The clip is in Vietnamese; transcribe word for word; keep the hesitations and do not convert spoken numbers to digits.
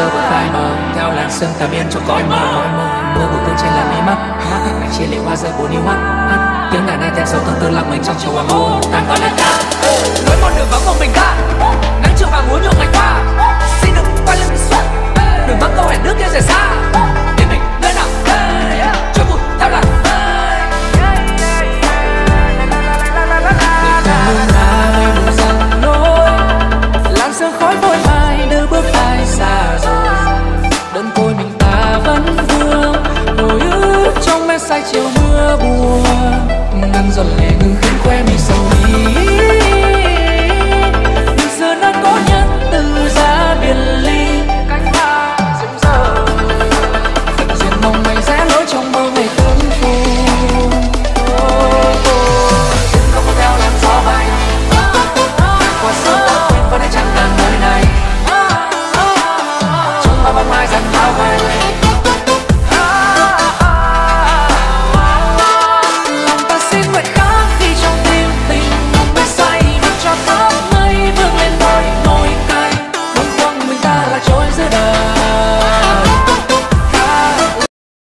giờ vừa phai mờ theo làn sương tà biên trong cõi mơ. Mưa bụi tương trên làn mí mắt, ngày chia liễu hoa rơi buồn yêu mắt. Tiếng đàn ai theo sâu tương tư lặng mình trong chiều hoàng hôn. Ta gọi là ta, lối mòn đường vắng một mình ta, nắng chiều vàng múa nhuộm ngày qua.